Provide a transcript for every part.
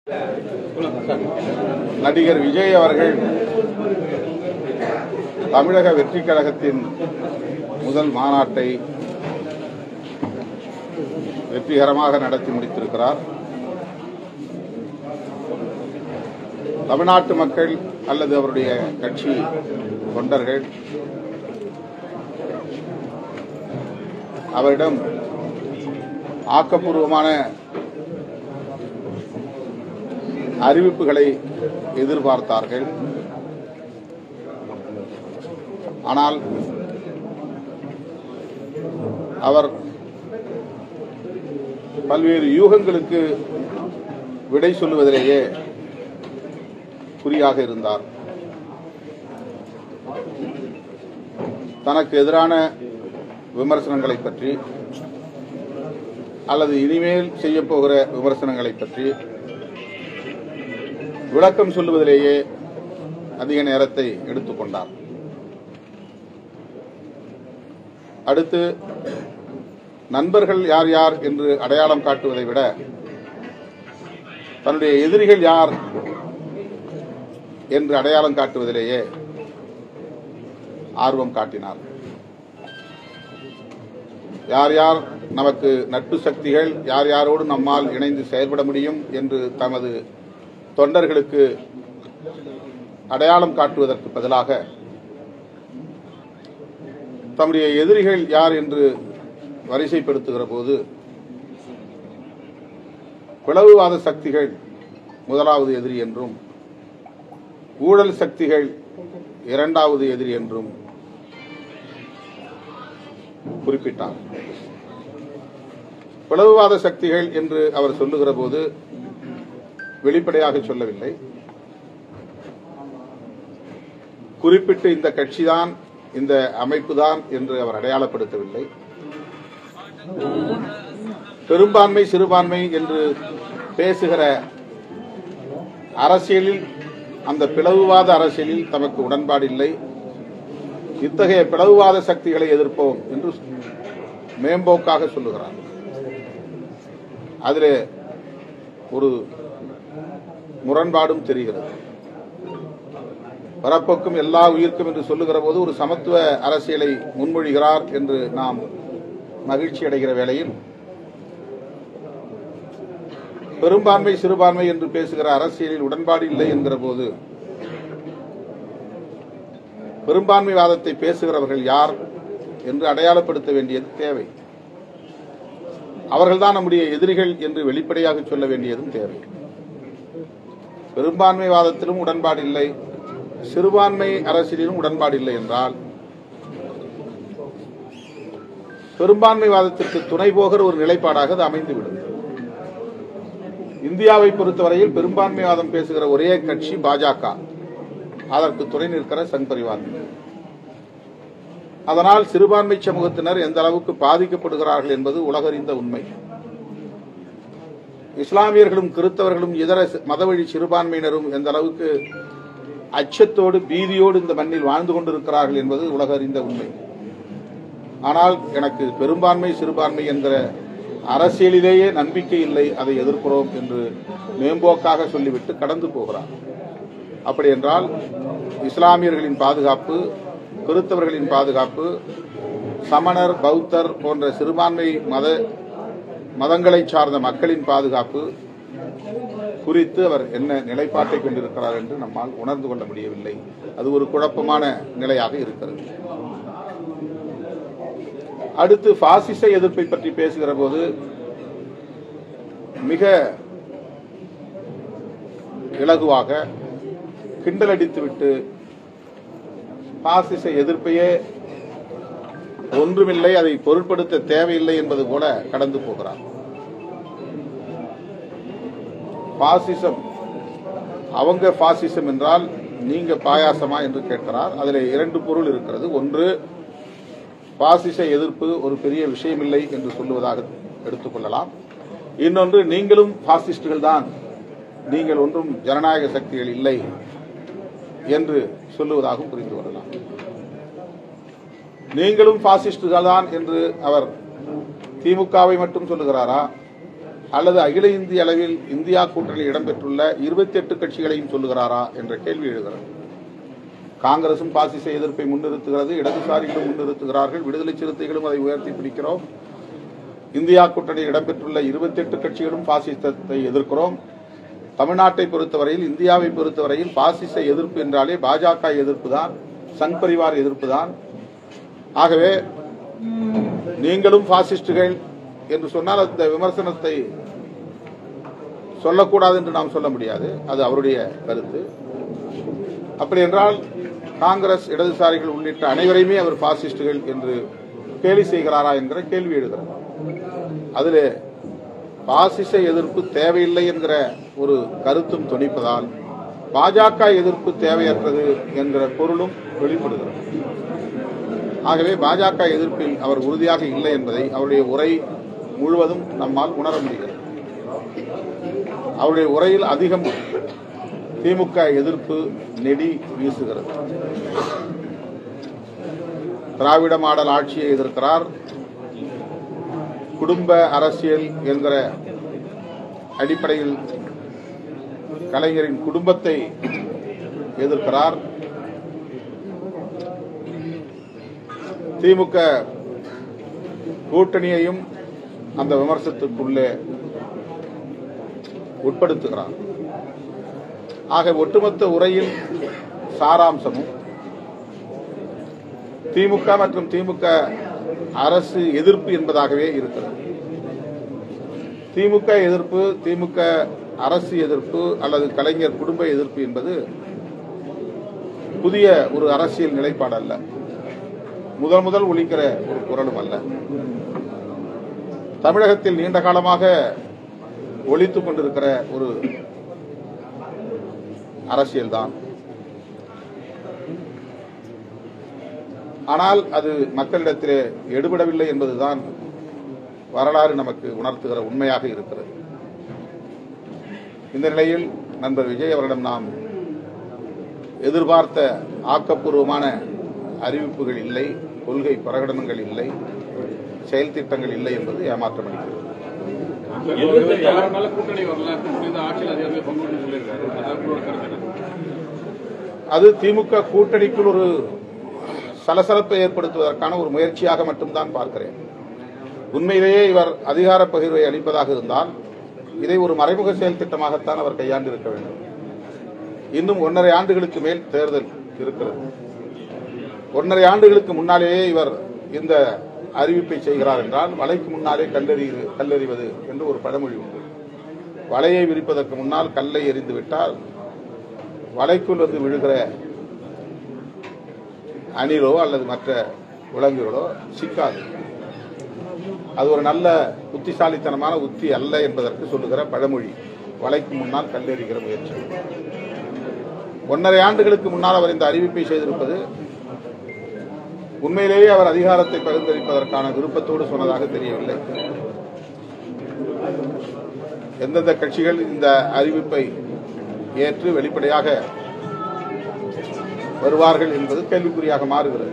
நடிகர் விஜய் அவர்கள் தமிழக வெற்றிக் கழகத்தின் முதல் மாநாட்டை வெற்றிகரமாக நடத்தி முடித்திருக்கிறார். தமிழ்நாட்டு மக்கள் அல்லது அவருடைய கட்சி தொண்டர்கள் அவரிடம் ஆக்கப்பூர்வமான அறிவிப்புகளை எதிர்பார்த்தார்கள். ஆனால் அவர் பல்வேறு யூகங்களுக்கு விடை சொல்லுவதிலேயே குறியாக இருந்தார். தனக்கு எதிரான விமர்சனங்களை பற்றி அல்லது இனிமேல் செய்யப்போகிற விமர்சனங்களை பற்றி விளக்கம் சொல்லுவதிலேயே அதிக நேரத்தை எடுத்துக்கொண்டார். அடுத்து நண்பர்கள் யார் யார் என்று அடையாளம் காட்டுவதை விட தன்னுடைய எதிரிகள் யார் என்று அடையாளம் காட்டுவதிலேயே ஆர்வம் காட்டினார். யார் யார் நமக்கு நட்பு சக்திகள், யார் யாரோடு நம்மால் இணைந்து செயல்பட முடியும் என்று தமது தொண்டர்களுக்கு அடையாளம் காட்டுவதற்கு பதிலாக தம்முடைய எதிரிகள் யார் என்று வரிசைப்படுத்துகிற போது பிளவுவாத சக்திகள் முதலாவது எதிரி என்றும் ஊழல் சக்திகள் இரண்டாவது எதிரி என்றும் குறிப்பிட்டார். பிளவுவாத சக்திகள் என்று அவர் சொல்லுகிற போது வெளிப்படையாக சொல்லவில்லை. குறிப்பிட்டு இந்த கட்சிதான், இந்த அமைப்புதான் என்று அவர் அடையாளப்படுத்தவில்லை. பெரும்பான்மை சிறுபான்மை என்று பேசுகிற அரசியலில், அந்த பிளவுவாத அரசியலில் தமக்கு உடன்பாடு இல்லை. இத்தகைய பிளவுவாத சக்திகளை எதிர்ப்போம் என்று மேம்போக்காக சொல்லுகிறார். அதிலே ஒரு முரண்பாடும் தெரிகிறது. பரப்போக்கும் எல்லா உயிர்க்கும் என்று சொல்லுகிற போது ஒரு சமத்துவ அரசியலை முன்மொழிகிறார் என்று நாம் மகிழ்ச்சி அடைகிற வேளையில், பெரும்பான்மை சிறுபான்மை என்று பேசுகிற அரசியலில் உடன்பாடு இல்லை என்கிற போது பெரும்பான்மைவாதத்தை பேசுகிறவர்கள் யார் என்று அடையாளப்படுத்த வேண்டியது தேவை. அவர்கள்தான் நம்முடைய எதிரிகள் என்று வெளிப்படையாக சொல்ல வேண்டியதும் தேவை. பெரும்பான்மைவாதத்திலும் உடன்பாடு இல்லை, சிறுபான்மை அரசியலிலும் உடன்பாடு இல்லை என்றால் பெரும்பான்மைவாதத்திற்கு துணை போகிற ஒரு நிலைப்பாடாக அது அமைந்துவிடும். இந்தியாவை பொறுத்தவரையில் பெரும்பான்மைவாதம் பேசுகிற ஒரே கட்சி பாஜக, அதற்கு துணை நிற்கிற சங் பரிவார். அதனால் சிறுபான்மை சமூகத்தினர் எந்த அளவுக்கு பாதிக்கப்படுகிறார்கள் என்பது உலகறிந்த உண்மை. இஸ்லாமியர்களும் கிறிஸ்தவர்களும் இதர மதவழி சிறுபான்மையினரும் எந்த அளவுக்கு அச்சத்தோடு பீதியோடு இந்த மண்ணில் வாழ்ந்து கொண்டிருக்கிறார்கள் என்பது உலகறிந்த உண்மை. ஆனால் எனக்கு பெரும்பான்மை சிறுபான்மை என்கிற அரசியலிலேயே நம்பிக்கை இல்லை, அதை எதிர்க்கிறோம் என்று மேம்போக்காக சொல்லிவிட்டு கடந்து போகிறார். அப்படி என்றால் இஸ்லாமியர்களின் பாதுகாப்பு, கிறிஸ்தவர்களின் பாதுகாப்பு, சமணர் பௌத்தர் போன்ற சிறுபான்மை மதங்களை சார்ந்த மக்களின் பாதுகாப்பு குறித்து அவர் என்ன நிலைப்பாட்டை கொண்டிருக்கிறார் என்று நம்மால் உணர்ந்து கொள்ள முடியவில்லை. அது ஒரு குழப்பமான நிலையாக இருக்கிறது. அடுத்து பாசிச எதிர்ப்பை பற்றி பேசுகிற போது மிக இலகுவாக கிண்டல் அடித்துவிட்டு பாசிச எதிர்ப்பையே ஒன்றுமில்லை, அதை பொருட்படுத்த தேவையில்லை என்பது போல கடந்து போகிறார். பாசிசம், அவங்க பாசிசம் என்றால் நீங்க பாயாசமா என்று கேட்கிறார். அதில் இரண்டு பொருள் இருக்கிறது. ஒன்று, பாசிச எதிர்ப்பு ஒரு பெரிய விஷயமில்லை என்று சொல்லுவதாக எடுத்துக்கொள்ளலாம். இன்னொன்று, நீங்களும் பாசிஸ்டுகள் தான், நீங்கள் ஒன்றும் ஜனநாயக சக்திகள் இல்லை என்று சொல்லுவதாகவும் புரிந்து கொள்ளலாம். நீங்களும் பாசிஸ்டுகள் தான் என்று அவர் திமுகவை மட்டும் சொல்லுகிறாரா அல்லது அகில இந்திய அளவில் இந்தியா கூட்டணியில் இடம்பெற்றுள்ள 28 கட்சிகளையும் சொல்லுகிறாரா என்ற கேள்வி எழுகிறது. காங்கிரசும் பாசிச எதிர்ப்பை முன்னிறுத்துகிறது, இடதுசாரிகளும் முன்னிறுத்துகிறார்கள், விடுதலை சிறுத்தைகளும் அதை உயர்த்தி பிடிக்கிறோம். இந்தியா கூட்டணியில் இடம்பெற்றுள்ள 28 கட்சிகளும் பாசிசத்தை எதிர்க்கிறோம். தமிழ்நாட்டை பொறுத்தவரையில், இந்தியாவை பொறுத்தவரையில் பாசிச எதிர்ப்பு என்றாலே பாஜக எதிர்ப்பு தான், சங் பரிவார் எதிர்ப்பு தான். ஆகவே நீங்களும் பாசிஸ்டுகள் என்று சொன்னால் அந்த விமர்சனத்தை சொல்லக்கூடாது என்று நாம் சொல்ல முடியாது, அது அவருடைய கருத்து. அப்படி என்றால் காங்கிரஸ், இடதுசாரிகள் உள்ளிட்ட அனைவரையுமே அவர் பாசிஸ்டுகள் என்று கேலி செய்கிறாரா என்கிற கேள்வி எழுகிறது. அதில் பாசிச எதிர்ப்பு தேவையில்லை என்கிற ஒரு கருத்தும் துணிப்பதால் பாஜக எதிர்ப்பு தேவையற்றது என்கிற பொருளும் வெளிப்படுகிறது. ஆகவே பாஜக எதிர்ப்பில் அவர் உறுதியாக இல்லை என்பதை அவருடைய உரை முழுவதும் நம்மால் உணர முடிகிறது. அவருடைய உரையில் அதிகம் திமுக எதிர்ப்பு நெடி வீசுகிறது. திராவிட மாடல் ஆட்சியை எதிர்க்கிறார், குடும்ப அரசியல் என்கிற அடிப்படையில் கலைஞரின் குடும்பத்தை எதிர்க்கிறார். திமுக கூட்டணியையும் அந்த விமர்சனத்திற்குள்ளே உட்படுத்துகிறார். ஆக ஒட்டுமொத்த உரையில் சாராம்சமும் திமுக மற்றும் திமுக அரசு எதிர்ப்பு என்பதாகவே இருக்கிறது. திமுக எதிர்ப்பு, திமுக அரசு எதிர்ப்பு அல்லது கலைஞர் குடும்ப எதிர்ப்பு என்பது புதிய ஒரு அரசியல் நிலைப்பாடு அல்ல, முதல் ஒலிக்கிற ஒரு குரலும் அல்ல. தமிழகத்தில் நீண்ட காலமாக ஒலித்துக் கொண்டிருக்கிற ஒரு அரசியல்தான். ஆனால் அது மக்களிடத்திலே எடுபடவில்லை என்பதுதான் வரலாறு நமக்கு உணர்த்துகிற உண்மையாக இருக்கிறது. இந்த நிலையில் நண்பர் விஜய் அவரிடம் நாம் எதிர்பார்த்த ஆக்கப்பூர்வமான அறிவிப்புகள் இல்லை, கொள்கை பிரகடனங்கள் இல்லை, செயல் திட்டங்கள் இல்லை என்பது ஏமாற்றம் அளிக்கிறது. அது திமுக கூட்டணிக்குள் ஒரு சலசலப்பை ஏற்படுத்துவதற்கான ஒரு முயற்சியாக மட்டும்தான் பார்க்கிறேன். உண்மையிலேயே இவர் அதிகார பகிர்வை அளிப்பதாக இருந்தால் இதை ஒரு மறைமுக செயல் திட்டமாகத்தான் அவர் கையாண்டு இருக்க வேண்டும். இன்னும் 1.5 ஆண்டுகளுக்கு மேல் தேர்தல் இருக்கிறது. 1.5 ஆண்டுகளுக்கு முன்னாலேயே இவர் இந்த அறிவிப்பை செய்கிறார் என்றால் வலைக்கு முன்னாலே கல்லெறிவது என்று ஒரு பழமொழி உண்டு. வலையை விரிப்பதற்கு முன்னால் கல்லை எறிந்து விட்டால் வலைக்குள் வந்து விழுகிற அணிலோ அல்லது மற்ற விலங்குகளோ சிக்காது. அது ஒரு நல்ல புத்திசாலித்தனமான உத்தி அல்ல என்பதற்கு சொல்லுகிற பழமொழி வலைக்கு முன்னால் கல்லெறிகிற முயற்சி. 1.5 ஆண்டுகளுக்கு முன்னால் அவர் இந்த அறிவிப்பை செய்திருப்பது உண்மையிலேயே அவர் அதிகாரத்தை பகிர்ந்தளிப்பதற்கான விருப்பத்தோடு சொன்னதாக தெரியவில்லை. எந்தெந்த கட்சிகள் இந்த அறிவிப்பை ஏற்று வெளிப்படையாக வருவார்கள் என்பது கேள்விக்குறியாக மாறுகிறது.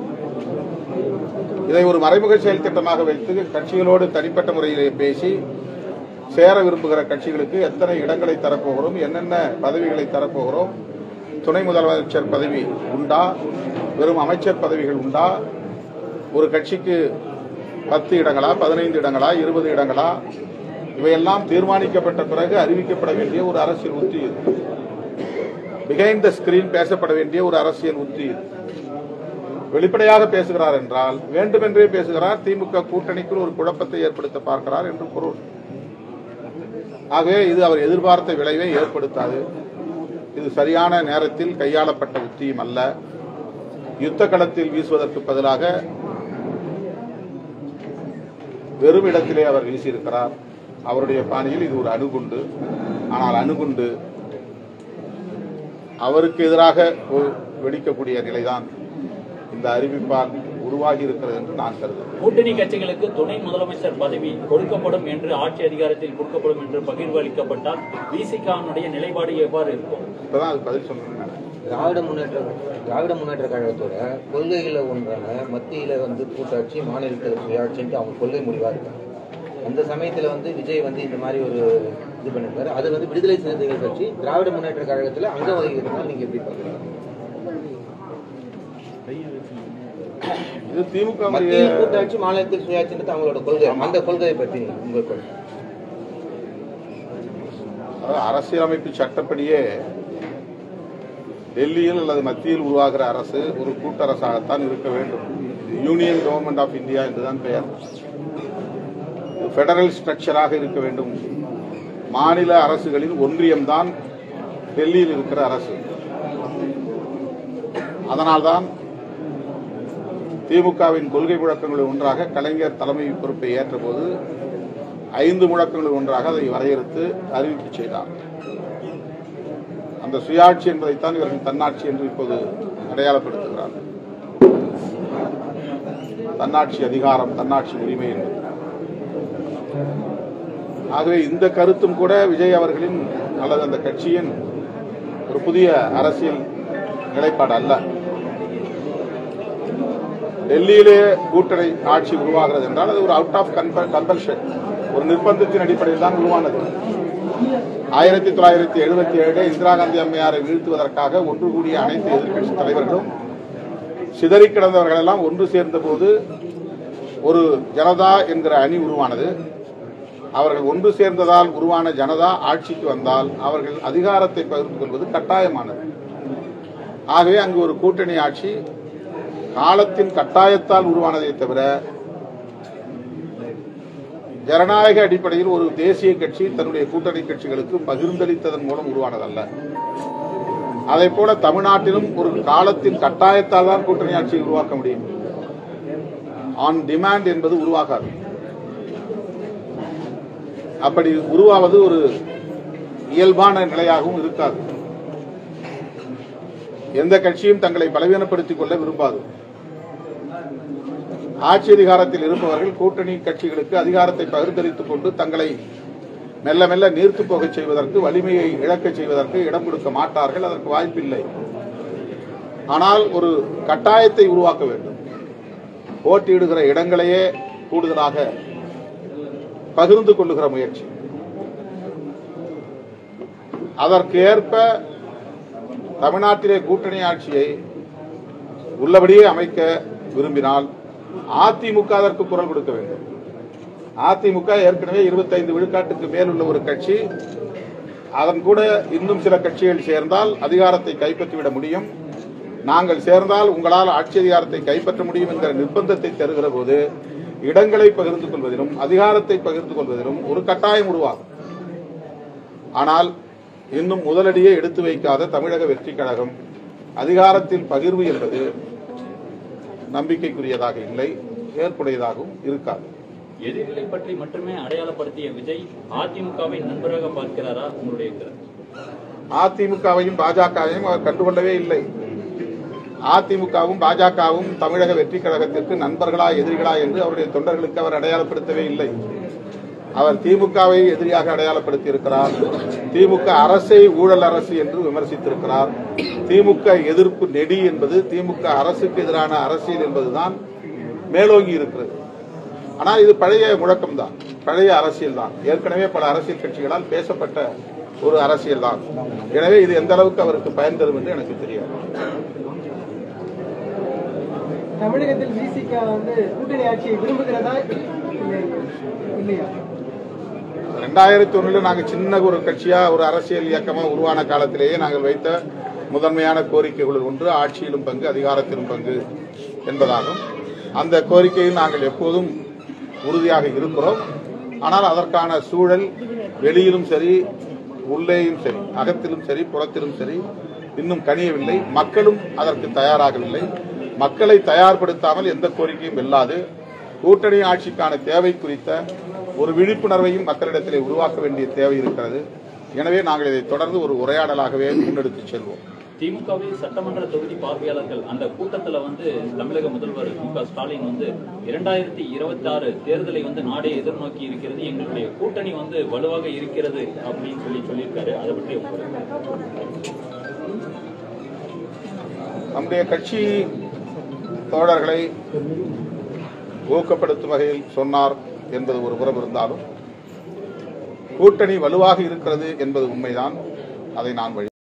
இதை ஒரு மறைமுக செயல் திட்டமாக வைத்து கட்சிகளோடு தனிப்பட்ட முறையிலே பேசி சேர விரும்புகிற கட்சிகளுக்கு எத்தனை இடங்களை தரப்போகிறோம், என்னென்ன பதவிகளை தரப்போகிறோம், துணை முதலமைச்சர் பதவி உண்டா, வெறும் அமைச்சர் பதவிகள் உண்டா, ஒரு கட்சிக்கு 10 இடங்களா, 15 இடங்களா, 20 இடங்களா, இவையெல்லாம் தீர்மானிக்கப்பட்ட பிறகு அறிவிக்கப்பட வேண்டிய ஒரு அரசியல் உத்தி இது. பிஹைண்ட் த ஸ்கிரீன் பேசப்பட வேண்டிய ஒரு அரசியல் உத்தி இது. வெளிப்படையாக பேசுகிறார் என்றால் வேண்டுமென்றே பேசுகிறார், திமுக கூட்டணிக்குள் ஒரு குழப்பத்தை ஏற்படுத்த பார்க்கிறார் என்று பொருள். ஆகவே இது அவர் எதிர்பார்த்த விளைவை ஏற்படுத்தாது. இது சரியான நேரத்தில் கையாளப்பட்ட உத்தியும் அல்ல. யுத்த களத்தில் வீசுவதற்கு பதிலாக வெறும் இடத்திலே அவர் வீசியிருக்கிறார். அவருடைய பாணியில் இது ஒரு அணுகுண்டு. ஆனால் அணுகுண்டு அவருக்கு எதிராக வெடிக்கக்கூடிய நிலைதான் இந்த அறிவிப்பால் உருவாகி இருக்கிறது என்று நான் கருதுகிறேன். கூட்டணி கட்சிகளுக்கு துணை முதலமைச்சர் பதவி கொடுக்கப்படும் என்று, ஆட்சி அதிகாரத்தில் கொடுக்கப்படும் என்று பகிர்வு அளிக்கப்பட்டால் விசிகாவுடைய நிலைப்பாடு எவ்வாறு இருக்கும்? இப்பதான் அது பதில் சொல்லணும். திராவிட முன்னேற்ற கழகத்தோட கொள்கைகளை ஒன்றான மத்தியில கூட்டாட்சி, மாநிலத்தில் சுயாட்சின்ட்டு அவங்க கொள்கை முடிவா இருக்காங்க. அந்த சமயத்துல வந்து விஜய் வந்து இந்த மாதிரி ஒரு இது பண்ணிருக்காரு. அது வந்து விடுதலை சிறுத்தைகள் கட்சி திராவிட முன்னேற்ற கழகத்துல அங்க வகிக்கிறதுனால நீங்க எப்படி பாக்குறீங்க? இது திமுக மத்திய கூட்டாட்சி மாநிலத்தில் சுயாட்சின்றது அவங்களோட கொள்கை. அந்த கொள்கையை பத்தி உங்க கொள்கை? அரசியலமைப்பு சட்டப்படியே டெல்லியில் அல்லது மத்தியில் உருவாகிற அரசு ஒரு கூட்டரசாகத்தான் இருக்க வேண்டும். யூனியன் கவர்மெண்ட் ஆஃப் இந்தியா என்றுதான் பெயர். பெடரல் ஸ்ட்ரக்சராக இருக்க வேண்டும். மாநில அரசுகளின் ஒன்றியம்தான் டெல்லியில் இருக்கிற அரசு. அதனால்தான் திமுகவின் கொள்கை முழக்கங்களில் ஒன்றாக கலைஞர் தலைமை பொறுப்பை ஏற்றபோது 5 முழக்கங்களில் ஒன்றாக அதை வரையறுத்து அறிவிப்பு செய்தார். அந்த சுயாட்சி என்பதைத்தான் இவர்கள் தன்னாட்சி என்று இப்போது அடையாளப்படுத்துகிறார்கள். தன்னாட்சி அதிகாரம், தன்னாட்சி உரிமை என்பது. ஆகவே இந்த கருத்தும் கூட விஜய் அவர்களின் அல்லது அந்த கட்சியின் ஒரு புதிய அரசியல் நிலைப்பாடு அல்ல. டெல்லியிலே கூட்டணி ஆட்சி உருவாகிறது என்றால் அது ஒரு அவுட் ஆஃப் கம்பல்ஷன், ஒரு நிர்பந்தத்தின் அடிப்படையில் தான் உருவானது. 1977 இந்திரா காந்தி அம்மையாரை வீழ்த்துவதற்காக ஒன்று கூடிய அனைத்து எதிர்க்கட்சி தலைவர்களும் சிதறி கிடந்தவர்கள் எல்லாம் ஒன்று சேர்ந்த போது ஒரு ஜனதா என்கிற அணி உருவானது. அவர்கள் ஒன்று சேர்ந்ததால் உருவான ஜனதா ஆட்சிக்கு வந்தால் அவர்கள் அதிகாரத்தை பகிர்ந்து கொள்வது கட்டாயமானது. ஆகவே அங்கு ஒரு கூட்டணி ஆட்சி காலத்தின் கட்டாயத்தால் உருவானதை தவிர ஜனநாயக அடிப்படையில் ஒரு தேசிய கட்சி தன்னுடைய கூட்டணி கட்சிகளுக்கு பகிர்ந்தளித்ததன் மூலம் உருவானதல்ல. அதை போல தமிழ்நாட்டிலும் ஒரு காலத்தின் கட்டாயத்தால் தான் கூட்டணி ஆட்சியை உருவாக்க முடியும். ஆன் டிமாண்ட் என்பது உருவாகாது. அப்படி உருவாவது ஒரு இயல்பான நிலையாகவும் இருக்காது. எந்த கட்சியும் தங்களை பலவீனப்படுத்திக் கொள்ள விரும்பாது. ஆட்சி அதிகாரத்தில் இருப்பவர்கள் கூட்டணி கட்சிகளுக்கு அதிகாரத்தை பகிர்ந்தளித்துக் கொண்டு தங்களை மெல்ல மெல்ல நீர்த்து போக செய்வதற்கு, வலிமையை இழக்க செய்வதற்கு இடம் கொடுக்க மாட்டார்கள். அதற்கு வாய்ப்பில்லை. ஆனால் ஒரு கட்டாயத்தை உருவாக்க வேண்டும். போட்டியிடுகிற இடங்களையே கூடுதலாக பகிர்ந்து கொள்ளுகிற முயற்சி. அதற்கு ஏற்ப தமிழ்நாட்டிலே கூட்டணி ஆட்சியை உள்ளபடியே அமைக்க விரும்பினால் அதிமுக அதற்கு குரல் கொடுக்க வேண்டும். அதிமுக ஏற்கனவே 25 விழுக்காட்டுக்கு மேல் உள்ள ஒரு கட்சி. அதன் கூட இன்னும் சில கட்சிகள் சேர்ந்தால் அதிகாரத்தை கைப்பற்றிவிட முடியும். நாங்கள் சேர்ந்தால் உங்களால் ஆட்சி அதிகாரத்தை கைப்பற்ற முடியும் என்கிற நிர்பந்தத்தை தருகிற போது இடங்களை பகிர்ந்து கொள்வதிலும் அதிகாரத்தை பகிர்ந்து கொள்வதிலும் ஒரு கட்டாயம் உருவாகும். ஆனால் இன்னும் முதலடியே எடுத்து வைக்காத தமிழக வெற்றி கழகம் அதிகாரத்தின் பகிர்வு என்பது நம்பிக்கைக்குரியதாக இல்லை, ஏற்புடையதாகவும் இருக்காது. எதிரிகளை பற்றி மட்டுமே அடையாளப்படுத்திய விஜய் அதிமுகவை நண்பராக பார்க்கிறாரா? உங்களுடைய அதிமுகவையும் பாஜகவையும் அவர் கண்டுகொள்ளவே இல்லை. அதிமுகவும் பாஜகவும் தமிழக வெற்றி கழகத்திற்கு நண்பர்களா எதிரிகளா என்று அவருடைய தொண்டர்களுக்கு அவர் அடையாளப்படுத்தவே இல்லை. அவர் திமுகவை எதிரியாக அடையாளப்படுத்தி இருக்கிறார். திமுக அரசை ஊழல் அரசு என்று விமர்சித்திருக்கிறார். திமுக எதிர்ப்பு நெடி என்பது திமுக அரசுக்கு எதிரான அரசியல் என்பதுதான் மேலோங்கி இருக்கிறது. ஆனால் இது பழைய முழக்கம்தான், பழைய அரசியல் தான். ஏற்கனவே பல அரசியல் கட்சிகளால் பேசப்பட்ட ஒரு அரசியல் தான். எனவே இது எந்த அளவுக்கு அவருக்கு பயன் தரும் என்று எனக்கு தெரியாது. தமிழகத்தில் விசிக வந்து கூட்டணி ஆட்சியை விரும்புகிறதா இல்லையா? 2001 நாங்கள் சின்ன ஒரு கட்சியா ஒரு அரசியல் இயக்கமா உருவான காலத்திலேயே நாங்கள் வைத்த முதன்மையான கோரிக்கைகள் ஒன்று ஆட்சியிலும் பங்கு, அதிகாரத்திலும் பங்கு என்பதாகும். அந்த கோரிக்கையில் நாங்கள் எப்போதும் உறுதியாக இருக்கிறோம். ஆனால் அதற்கான சூழல் வெளியிலும் சரி, உள்ளேயும் சரி, அகத்திலும் சரி, புறத்திலும் சரி இன்னும் கனியவில்லை. மக்களும் அதற்கு தயாராகவில்லை. மக்களை தயார்படுத்தாமல் எந்த கோரிக்கையும் வெல்லாது. கூட்டணி ஆட்சிக்கான தேவை குறித்த ஒரு விழிப்புணர்வையும் மக்களிடத்திலே உருவாக்க வேண்டிய தேவை இருக்கிறது. எனவே நாங்கள் இதை தொடர்ந்து ஒரு உரையாடலாகவே முன்னெடுத்துச் செல்வோம். திமுகவில் சட்டமன்ற தொகுதி பார்வையாளர்கள் அந்த கூட்டத்தில் தமிழக முதல்வர் மு.க. ஸ்டாலின் 2026 தேர்தலை நாடே எதிர்நோக்கி இருக்கிறது, எங்களுடைய கூட்டணி வலுவாக இருக்கிறது அப்படின்னு சொல்லியிருக்காரு. அதை பற்றி நம்முடைய கட்சி தோழர்களை ஊக்கப்படுத்தும் வகையில் சொன்னார். என்பது ஒரு புறம் இருந்தாலும் கூட்டணி வலுவாக இருக்கிறது என்பது உண்மைதான். அதை நான்